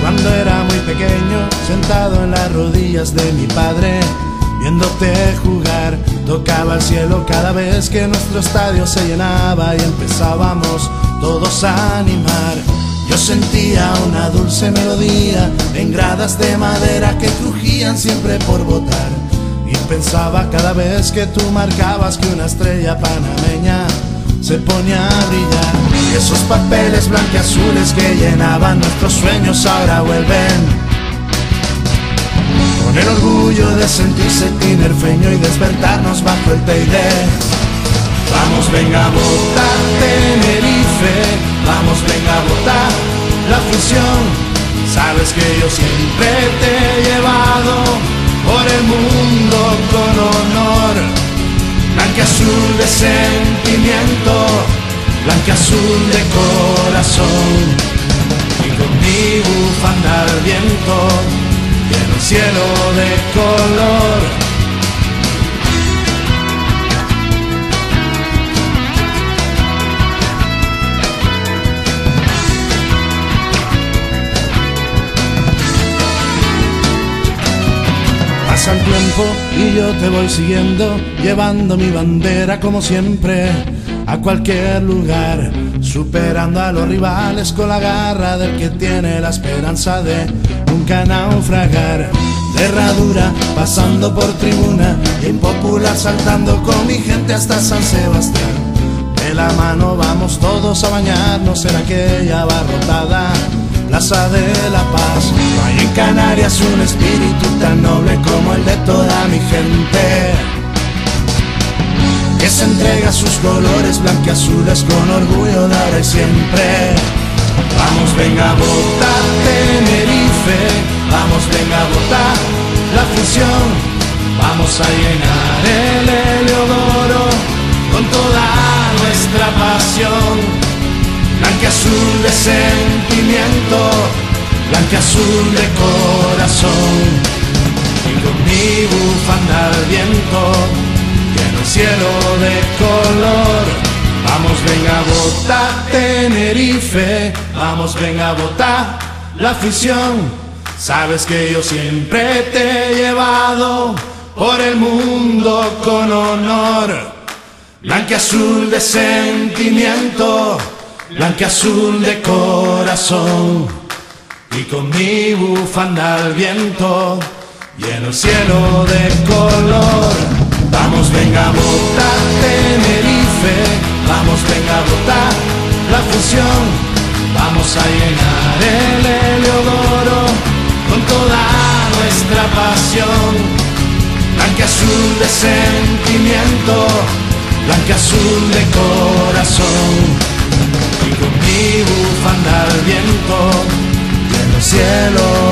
Cuando era muy pequeño, sentado en las rodillas de mi padre, viéndote jugar, tocaba el cielo cada vez que nuestro estadio se llenaba y empezábamos todos a animar. Yo sentía una dulce melodía en gradas de madera que crujían siempre por botar, y pensaba cada vez que tú marcabas que una estrella panameña se ponía a brillar. Y esos papeles blanquiazules que llenaban nuestros sueños ahora vuelven, con el orgullo de sentirse tinerfeño y despertarnos bajo el Teide. Vamos, venga, vota Tenerife, vamos, venga, vota la fusión. Sabes que yo siempre te he llevado por el mundo con honor. Blanquiazul de sentimiento, blanquiazul de corazón, y con mi bufanda al viento lleno el cielo de color. Pasa el tiempo y yo te voy siguiendo, llevando mi bandera como siempre a cualquier lugar, superando a los rivales con la garra del que tiene la esperanza de nunca naufragar. De Herradura pasando por Tribuna, impopular saltando con mi gente hasta San Sebastián. De la mano vamos todos a bañarnos en aquella abarrotada Plaza de la Paz. No hay en Canarias un espíritu tan noble como el de toda mi gente, que se entrega sus colores blanquiazules con orgullo de ahora y siempre. Vamos, venga, vota Tenerife, vamos, venga, vota la fusión. Vamos a llenar el Heliodoro con toda nuestra pasión. Blanquiazul de sentimiento, blanquiazul de corazón, y con mi bufanda al viento lleno el cielo de color. Vamos, venga, vota Tenerife, vamos, venga, vota la afición. Sabes que yo siempre te he llevado por el mundo con honor. Blanquiazul de sentimiento, blanquiazul de corazón, y con mi bufanda al viento lleno el cielo de color. Vamos, venga, vota Tenerife, vamos, venga, vota la fusión. Vamos a llenar el Heliodoro con toda nuestra pasión. Blanquiazul de sentimiento, blanquiazul de corazón, y con mi bufanda al viento lleno el cielo